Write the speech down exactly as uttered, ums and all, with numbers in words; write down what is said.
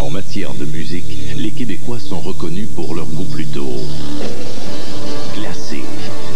En matière de musique, les Québécois sont reconnus pour leur goût plutôt classique.